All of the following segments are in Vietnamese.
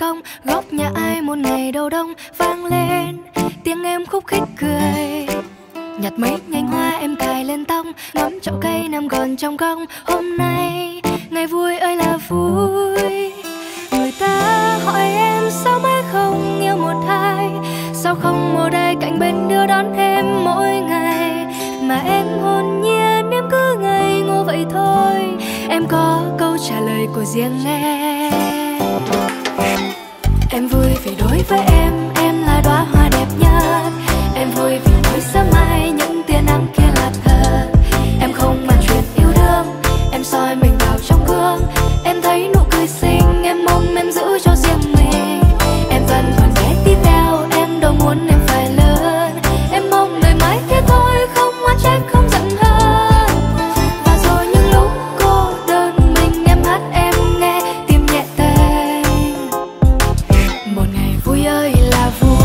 cong, góc nhà ai một ngày đầu đông vang lên tiếng em khúc khích cười. Nhặt mấy nhành hoa em cài lên tóc, ngắm chậu cây nằm gọn trong góc. Hôm nay ngày vui ơi là vui. Người ta hỏi em sao mãi không yêu một ai, sao không một ai cạnh bên đưa đón em mỗi ngày, mà em hồn nhiên em cứ ngây ngô vậy thôi. Em có câu trả lời của riêng em. Em vui vì đối với em là đóa hoa đẹp nhất. Em vui vì mỗi sớm mai những tia nắng kia là thật. Em không màn chuyện yêu đương, em soi mình vào trong gương. Em thấy nụ cười xinh, em mong em giữ cho riêng mình. Em vẫn còn bé tí teo, em đâu muốn em phải lớn. Em mong đời mãi thế thôi, không oán trách không giận hơn. Và rồi những lúc cô đơn mình em hát em nghe tim nhẹ tên. Một ngày vui ơi là vui.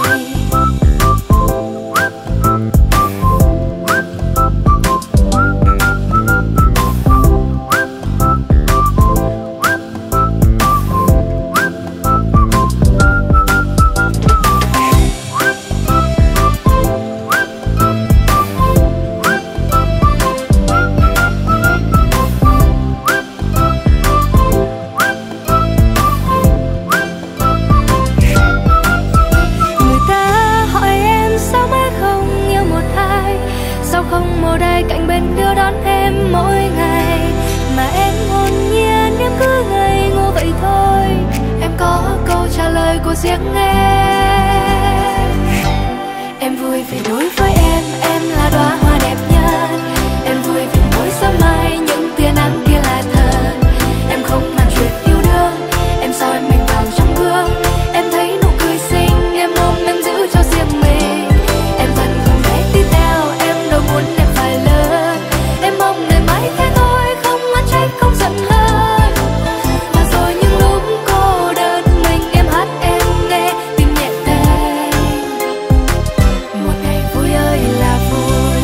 Không một ai cạnh bên đưa đón em mỗi ngày, mà em hồn nhiên em cứ ngây ngô vậy thôi. Em có câu trả lời của riêng em. Em vui vì đối với em là đóa hoa đẹp nhất. Em vui vì mỗi sớm mai những tia nắng kia là thật. Em không màn chuyện yêu đương, em soi mình vào trong gương. Em thấy nụ cười xinh, em mong em giữ cho riêng mình. Em vẫn còn bé tí teo, em đâu muốn em phải lớn. Em mong đời mãi thế thôi, không oán trách không giận hơn. Và rồi những lúc cô đơn mình em hát em nghe tim nhẹ tên. Một ngày vui ơi là vui.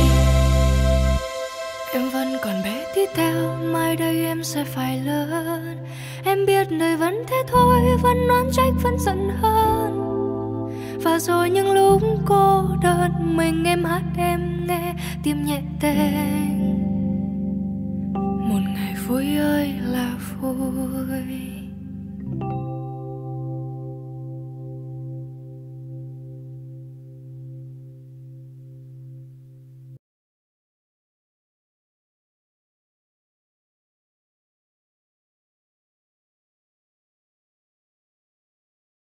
Em vẫn còn bé tí teo, mai đây em sẽ phải lớn. Em biết đời vẫn thế thôi, vẫn oán trách vẫn giận hơn. Và rồi những lúc cô đơn mình em hát em nghe tim nhẹ tên. Một ngày vui ơi là vui.